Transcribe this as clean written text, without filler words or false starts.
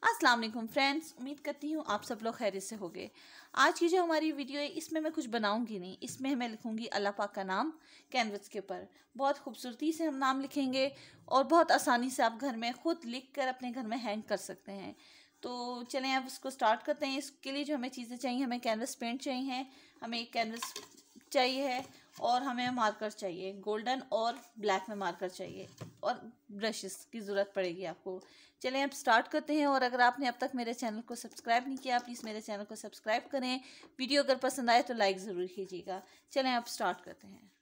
अस्सलाम वालेकुम फ्रेंड्स, उम्मीद करती हूँ आप सब लोग खैरियत से होंगे। आज की जो हमारी वीडियो है इसमें मैं कुछ बनाऊंगी नहीं, इसमें मैं लिखूंगी अल्लाह पाक का नाम कैनवस के ऊपर। बहुत खूबसूरती से हम नाम लिखेंगे और बहुत आसानी से आप घर में खुद लिख कर अपने घर में हैंग कर सकते हैं। तो चलें अब उसको स्टार्ट करते हैं। इसके लिए जो हमें चीज़ें चाहिए, हमें कैनवस पेंट चाहिए, हमें एक कैनवस चाहिए है और हमें मार्कर चाहिए, गोल्डन और ब्लैक में मार्कर चाहिए और ब्रशेस की ज़रूरत पड़ेगी आपको। चलें अब स्टार्ट करते हैं। और अगर आपने अब तक मेरे चैनल को सब्सक्राइब नहीं किया, प्लीज़ मेरे चैनल को सब्सक्राइब करें। वीडियो अगर पसंद आए तो लाइक ज़रूर कीजिएगा। चलें अब स्टार्ट करते हैं।